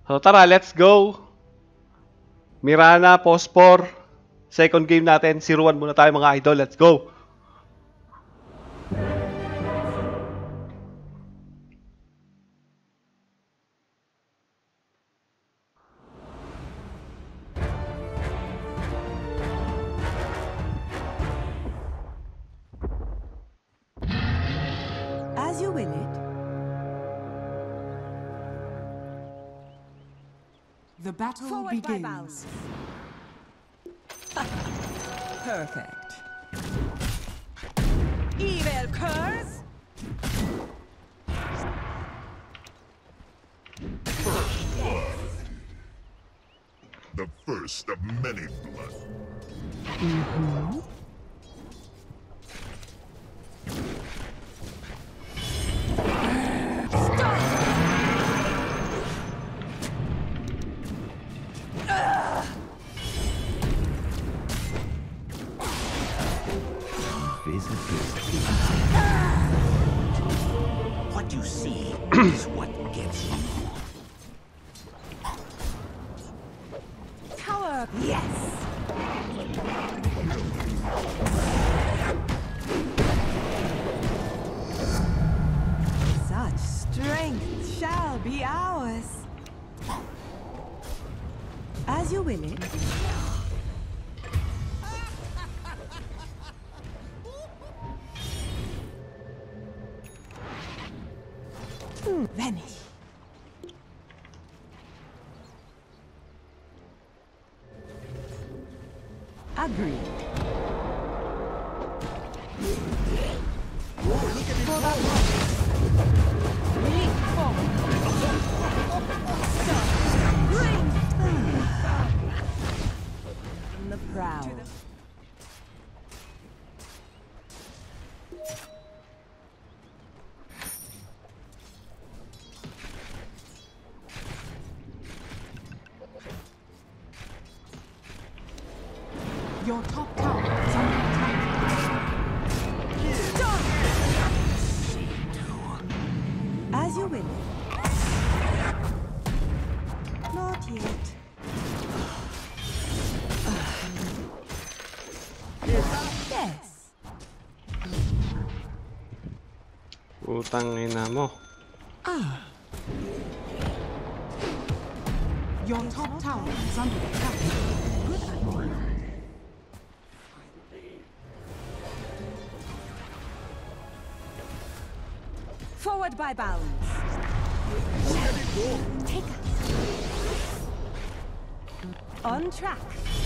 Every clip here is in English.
So tara, let's go. Mirana, Pospor. Second game natin, 0-1 muna tayo mga idol. Let's go. As you will it. The battle Forward by begins. Perfect. Evil curs. The first of many blood. What you see is what gets you. Tower. Yes. Such strength shall be ours. As you will it. Vanish. Agreed. For that one. Leap forward. Bring the proud. Your top tower is under attack. As you will. Not yet. Yes. Utang ina mo. Your top tower is under attack. Good idea. Forward by bounds. Take us. On track.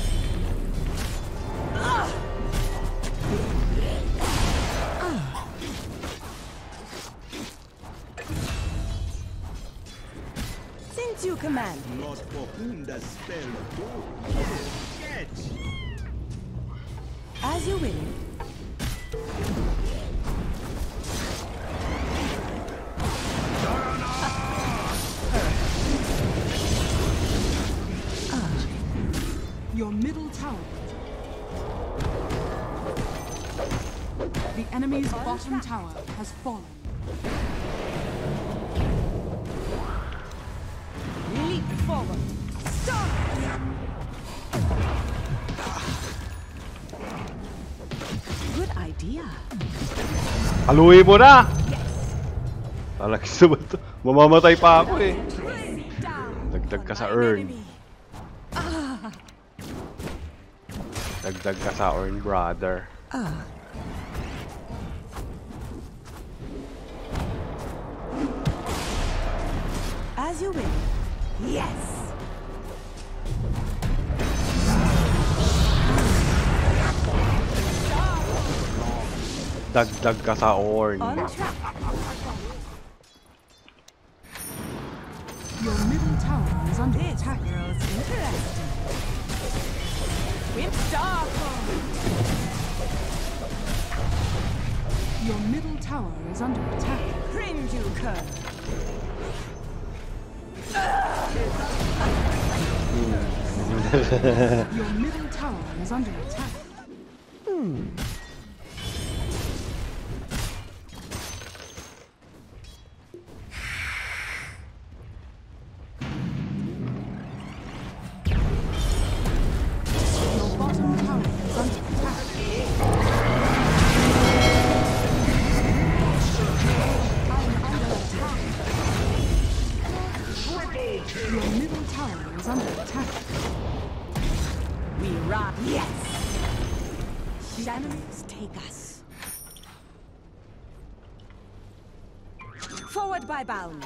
Since you command. Not for whom the spell goes. Catch. As you will. Your middle tower. The enemy's bottom tower has fallen. Leap forward. Stop! Good idea. Haluin mo na! Talagang naman to. Mamamatay pa ako eh. Dagdag ka sa urn. Dagdag ka sa urn, brother. As you will. Yes. Dagdag ka sa urn. On track. Your middle tower is under This attack. girl's interesting. Whip star. Your middle tower is under attack. Cringe you cur. Your middle tower is under attack. Your middle tower is under attack. We rock. Yes. Shadows take us. Forward by bounds.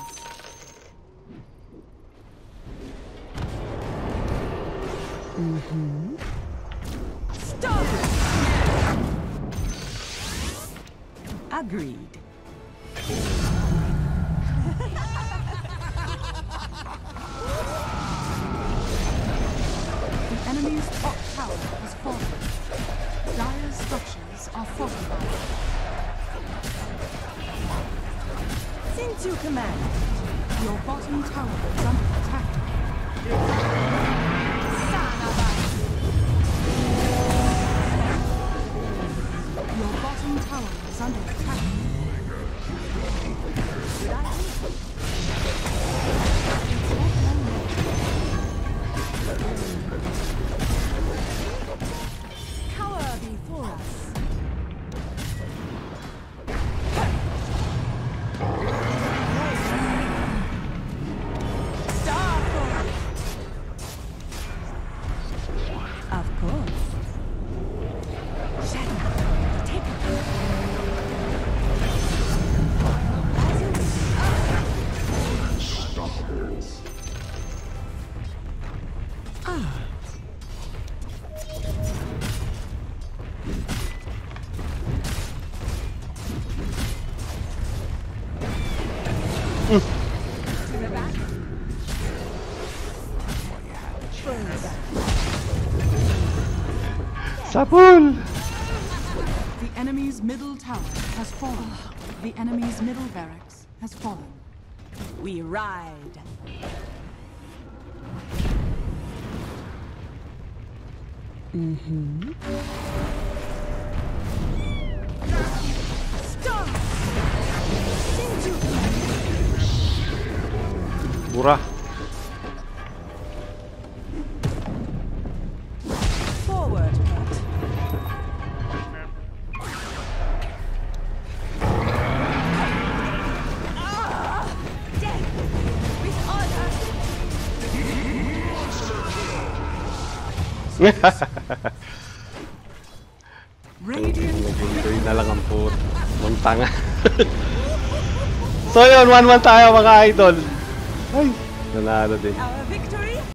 Stop. Agreed. The enemy's top tower has fallen. Dire structures are fortified. Since you command. Your bottom tower is under attack. Your bottom tower is under attack. Cower before us. Starfall. Of course. Shadow, take it. As you wish. To the back. Further back. Sapul! The enemy's middle tower has fallen. The enemy's middle barracks has fallen. We ride. Stop! Since you Murah. forward, Pet. Death with honor. Radiant Nag-enjoy na lang ang put. Mong tanga. So yun, 1-1 tayo mga idol. Ay, nanalo din. Our victory